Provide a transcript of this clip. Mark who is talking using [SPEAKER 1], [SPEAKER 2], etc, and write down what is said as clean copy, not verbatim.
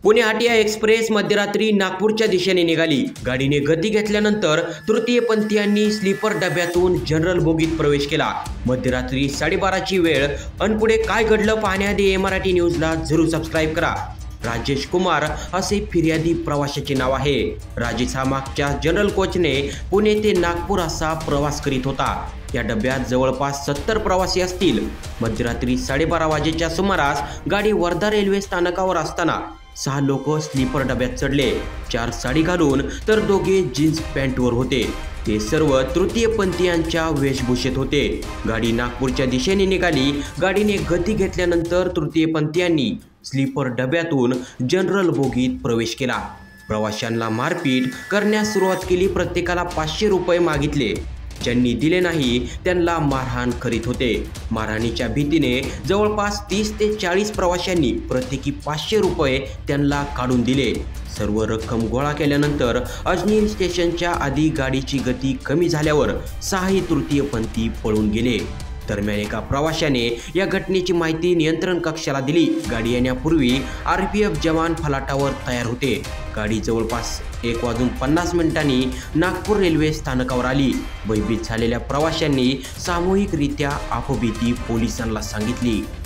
[SPEAKER 1] Pune Hatia express मध्यरात्री नागपूरच्या दिशेने निघाली। गाडीने गती घेतल्यानंतर तृतीयपंथीयांनी स्लीपर डब्यातून जनरल बोगीत प्रवेश केला। मध्यरात्री 12:30ची वेळ। अन पुढे काय घडलं पाहण्याआधी मराठी न्यूजला जरूर सबस्क्राइब करा। राजेश कुमार असे फिर्यादी प्रवाशाचे नाव आहे। राजेश हा मागच्या जनरल कोचने पुणे ते नागपूर असा प्रवास करीत होता। या डब्यात जवळपास 70 प्रवासी असतील। मध्यरात्री 12:30 वाजेच्या सुमारास गाडी वर्धा रेल्वे स्थानकावर असताना 6 लोक स्लीपर डब्यात चढले। 4 साडी घालून तर दोघे जीन्स पॅन्टवर होते। ते सर्व तृतीयपंथीयांच्या वेशभूषेत होते। गाडी नागपूरच्या दिशेने निघाली। गाडीने गती घेतल्यानंतर तृतीयपंथीयांनी स्लीपर डब्यातून जनरल बोगीत प्रवेश केला। प्रवाशांना मारपीट करण्यास सुरुवात केली। प्रत्येकाला 500 रुपये मागितले। ज्यांनी दिले नाही त्यांना मारहाण करीत होते। मारहाणीच्या भीतीने जवळपास 30 ते 40 प्रवाशांनी प्रत्येकी 500 रुपये त्यांना काढून दिले। सर्व रक्कम गोळा केल्यानंतर अजनी स्टेशनच्या आधी गाडीची गती कमी झाल्यावर 6 तृतीयपंथी पळून गेले। दरम्यान एका प्रवाशाने या घटनेची माहिती नियंत्रण कक्षाला दिली। गाडी येण्यापूर्वी RPF जवान फलाटावर तयार होते। गाडी जवळपास 1:50 नागपूर रेल्वे स्थानकावर आली। भयभीत झालेल्या प्रवाशांनी सामूहिकरित्या आपबीती पोलिसांना सांगितली।